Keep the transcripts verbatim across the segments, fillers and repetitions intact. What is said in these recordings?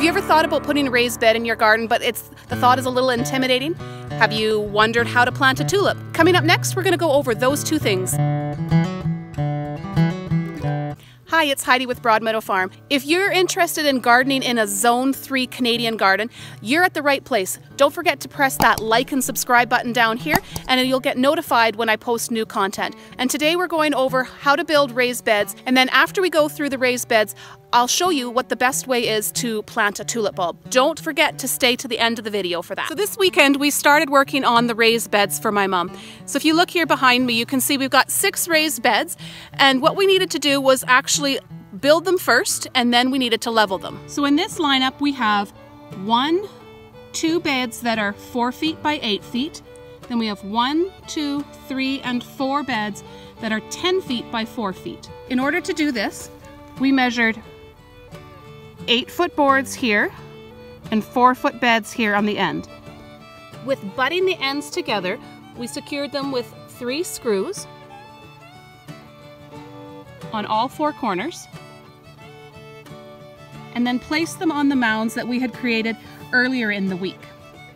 Have you ever thought about putting a raised bed in your garden, but it's the thought is a little intimidating? Have you wondered how to plant a tulip? Coming up next, we're going to go over those two things. Hi, it's Heidi with Broadmeadow Farm. If you're interested in gardening in a Zone three Canadian garden, you're at the right place. Don't forget to press that like and subscribe button down here, and you'll get notified when I post new content. And today we're going over how to build raised beds, and then after we go through the raised beds, I'll show you what the best way is to plant a tulip bulb. Don't forget to stay to the end of the video for that. So this weekend we started working on the raised beds for my mom. So if you look here behind me, you can see we've got six raised beds, and what we needed to do was actually build them first, and then we needed to level them. So in this lineup we have one, two beds that are four feet by eight feet. Then we have one, two, three, and four beds that are ten feet by four feet. In order to do this, we measured eight foot boards here and four foot beds here on the end. With butting the ends together, we secured them with three screws on all four corners, and then placed them on the mounds that we had created earlier in the week.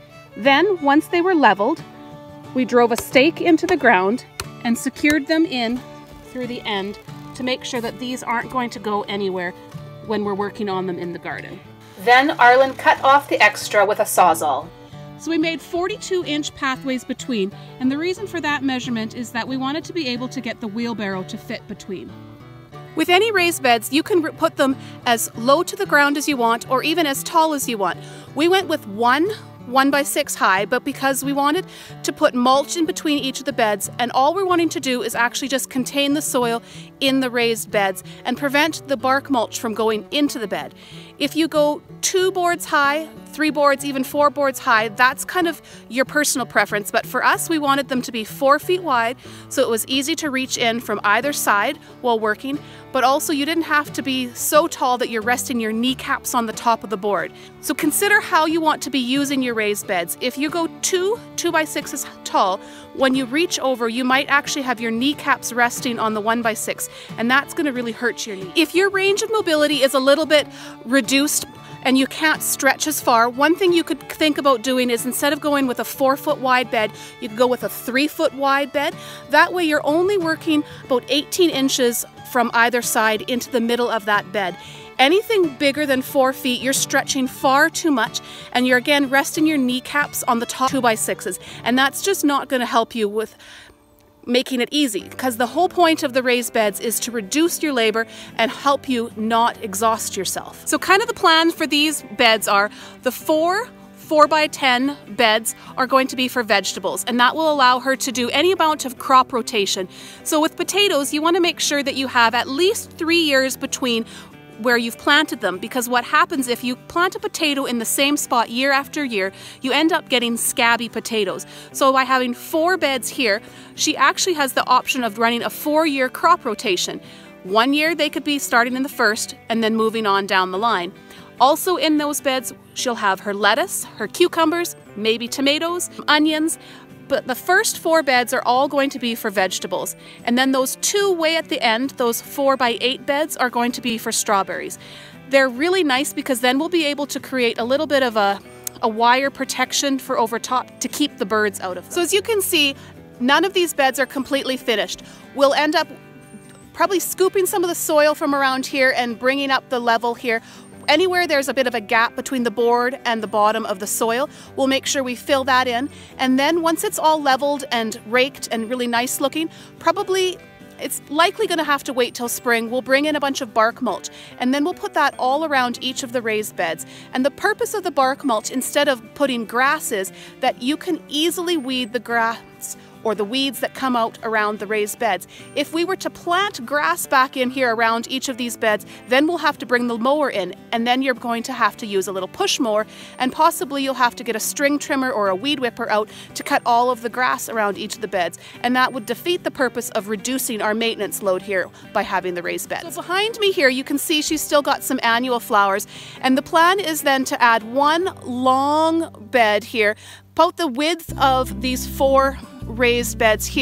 Then, once they were leveled, we drove a stake into the ground and secured them in through the end to make sure that these aren't going to go anywhere when we're working on them in the garden. Then Arlen cut off the extra with a Sawzall. So we made forty-two inch pathways between, and the reason for that measurement is that we wanted to be able to get the wheelbarrow to fit between. With any raised beds, you can put them as low to the ground as you want, or even as tall as you want. We went with one one by six high, but because we wanted to put mulch in between each of the beds, and all we're wanting to do is actually just contain the soil in the raised beds and prevent the bark mulch from going into the bed. If you go two boards high, three boards, even four boards high, that's kind of your personal preference, but for us we wanted them to be four feet wide so it was easy to reach in from either side while working, but also you didn't have to be so tall that you're resting your kneecaps on the top of the board. So consider how you want to be using your raised beds. If you go two two by sixes tall, when you reach over you might actually have your kneecaps resting on the one by six, and that's going to really hurt your knee. If your range of mobility is a little bit reduced and you can't stretch as far, one thing you could think about doing is instead of going with a four foot wide bed, you could go with a three foot wide bed. That way you're only working about eighteen inches from either side into the middle of that bed. Anything bigger than four feet, you're stretching far too much, and you're again resting your kneecaps on the top two by sixes, and that's just not going to help you with making it easy, because the whole point of the raised beds is to reduce your labor and help you not exhaust yourself. So kind of the plan for these beds are the four four by ten beds are going to be for vegetables, and that will allow her to do any amount of crop rotation. So with potatoes, you want to make sure that you have at least three years between where you've planted them, because what happens if you plant a potato in the same spot year after year, you end up getting scabby potatoes. So by having four beds here, she actually has the option of running a four-year crop rotation. One year they could be starting in the first and then moving on down the line. Also in those beds, she'll have her lettuce, her cucumbers, maybe tomatoes, onions, but the first four beds are all going to be for vegetables. And then those two way at the end, those four by eight beds, are going to be for strawberries. They're really nice because then we'll be able to create a little bit of a, a wire protection for over top to keep the birds out of them. So as you can see, none of these beds are completely finished. We'll end up probably scooping some of the soil from around here and bringing up the level here. Anywhere there's a bit of a gap between the board and the bottom of the soil, we'll make sure we fill that in. And then once it's all leveled and raked and really nice looking, probably it's likely going to have to wait till spring. We'll bring in a bunch of bark mulch, and then we'll put that all around each of the raised beds. And the purpose of the bark mulch, instead of putting grass, is that you can easily weed the grass or the weeds that come out around the raised beds. If we were to plant grass back in here around each of these beds, then we'll have to bring the mower in, and then you're going to have to use a little push mower, and possibly you'll have to get a string trimmer or a weed whipper out to cut all of the grass around each of the beds, and that would defeat the purpose of reducing our maintenance load here by having the raised beds. So behind me here you can see she's still got some annual flowers, and the plan is then to add one long bed here, about the width of these four raised beds here,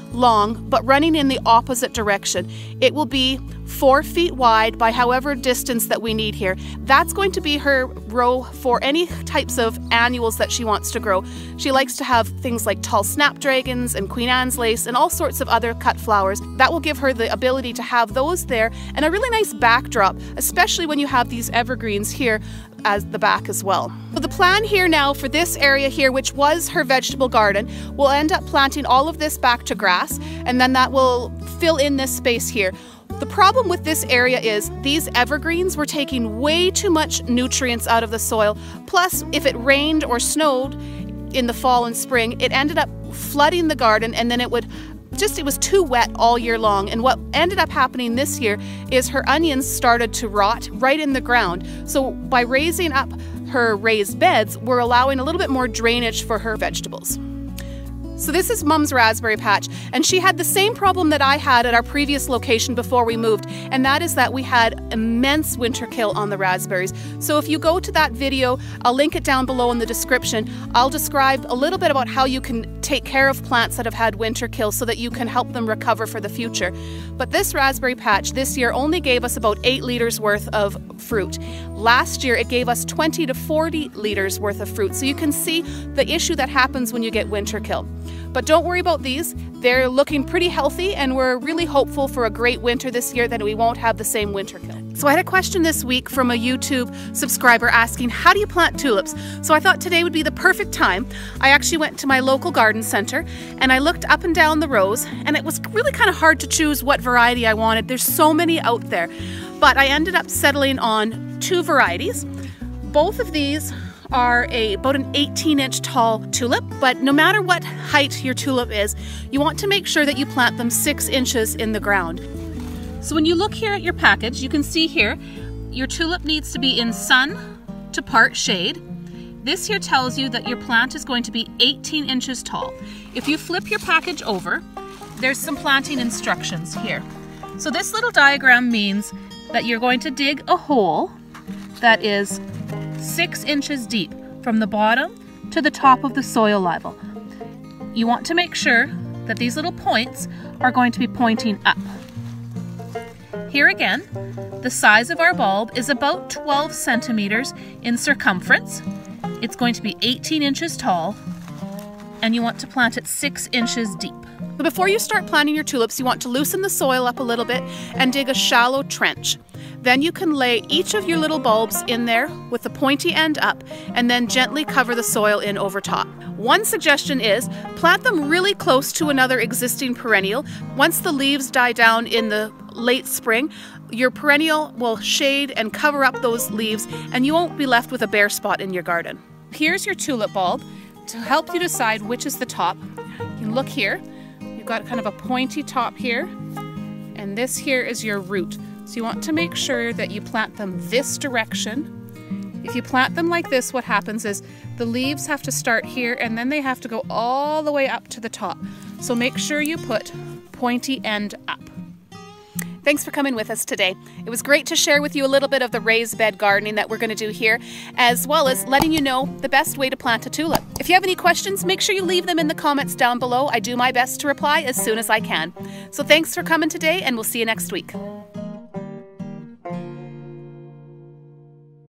long, but running in the opposite direction. It will be four feet wide by however distance that we need here. That's going to be her row for any types of annuals that she wants to grow. She likes to have things like tall snapdragons and Queen Anne's lace and all sorts of other cut flowers. That will give her the ability to have those there and a really nice backdrop, especially when you have these evergreens here as the back as well. So the plan here now for this area here, which was her vegetable garden, we'll end up planting all of this back to grass, and then that will fill in this space here. The problem with this area is these evergreens were taking way too much nutrients out of the soil. Plus, if it rained or snowed in the fall and spring, it ended up flooding the garden, and then it would just, it was too wet all year long. And what ended up happening this year is her onions started to rot right in the ground. So by raising up her raised beds, we're allowing a little bit more drainage for her vegetables. So this is Mum's raspberry patch, and she had the same problem that I had at our previous location before we moved, and that is that we had immense winter kill on the raspberries. So if you go to that video, I'll link it down below in the description. I'll describe a little bit about how you can take care of plants that have had winter kill so that you can help them recover for the future. But this raspberry patch this year only gave us about eight liters worth of fruit. Last year it gave us twenty to forty liters worth of fruit. So you can see the issue that happens when you get winter kill. But don't worry about these. They're looking pretty healthy, and we're really hopeful for a great winter this year that we won't have the same winter kill. So I had a question this week from a YouTube subscriber asking, how do you plant tulips? So I thought today would be the perfect time. I actually went to my local garden center and I looked up and down the rows, and it was really kind of hard to choose what variety I wanted. There's so many out there. But I ended up settling on two varieties. Both of these are a, about an eighteen inch tall tulip, but no matter what height your tulip is, you want to make sure that you plant them six inches in the ground. So when you look here at your package, you can see here, your tulip needs to be in sun to part shade. This here tells you that your plant is going to be eighteen inches tall. If you flip your package over, there's some planting instructions here. So this little diagram means that you're going to dig a hole that is six inches deep from the bottom to the top of the soil level. You want to make sure that these little points are going to be pointing up. Here again, the size of our bulb is about twelve centimeters in circumference. It's going to be eighteen inches tall, and you want to plant it six inches deep. But before you start planting your tulips, you want to loosen the soil up a little bit and dig a shallow trench. Then you can lay each of your little bulbs in there with the pointy end up, and then gently cover the soil in over top. One suggestion is plant them really close to another existing perennial. Once the leaves die down in the late spring, your perennial will shade and cover up those leaves, and you won't be left with a bare spot in your garden. Here's your tulip bulb. To help you decide which is the top, you can look here. You've got kind of a pointy top here, and this here is your root. So you want to make sure that you plant them this direction. If you plant them like this, what happens is the leaves have to start here, and then they have to go all the way up to the top. So make sure you put pointy end up. Thanks for coming with us today. It was great to share with you a little bit of the raised bed gardening that we're going to do here, as well as letting you know the best way to plant a tulip. If you have any questions, make sure you leave them in the comments down below. I do my best to reply as soon as I can. So thanks for coming today, and we'll see you next week.